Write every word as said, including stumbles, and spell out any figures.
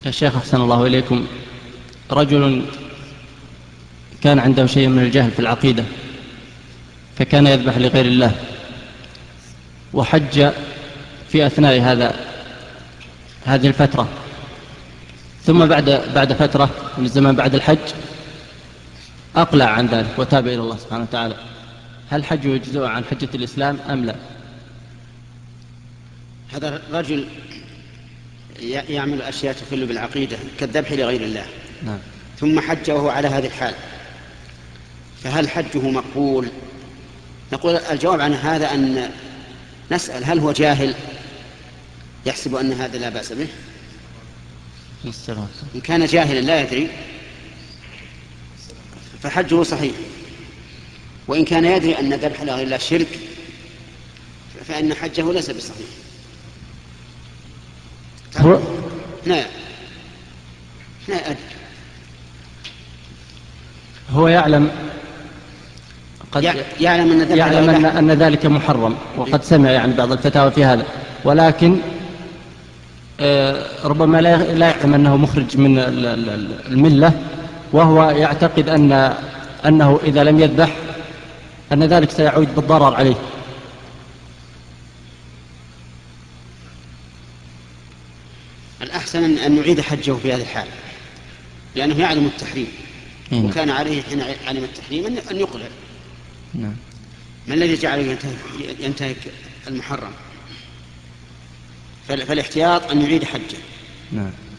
يا شيخ أحسن الله إليكم، رجل كان عنده شيء من الجهل في العقيدة فكان يذبح لغير الله، وحج في أثناء هذا هذه الفترة، ثم بعد بعد فترة من الزمان بعد الحج أقلع عن ذلك وتاب إلى الله سبحانه وتعالى. هل حجه يجزئه عن حجة الإسلام أم لا؟ هذا رجل يعمل أشياء تخل بالعقيدة كالذبح لغير الله، نعم. ثم حج وهو على هذه الحال، فهل حجه مقبول؟ نقول الجواب عن هذا أن نسأل هل هو جاهل يحسب أن هذا لا بأس به؟ إن كان جاهلا لا يدري فحجه صحيح، وإن كان يدري أن ذبح لغير الله شرك فإن حجه ليس بصحيح. هو لا لا أدري. هو يعلم قد يعلم أن, يعلم أن, أن ذلك محرم، وقد سمع يعني بعض الفتاوى في هذا، ولكن ربما لا يعلم أنه مخرج من الملة، وهو يعتقد أن أنه إذا لم يذبح أن ذلك سيعود بالضرر عليه. الأحسن أن نعيد حجه في هذه الحال، لأنه يعلم التحريم، نعم. وكان عليه حين علم التحريم أن يقلع. نعم. ما الذي جعله ينتهك المحرم؟ فالاحتياط أن يعيد حجه. نعم.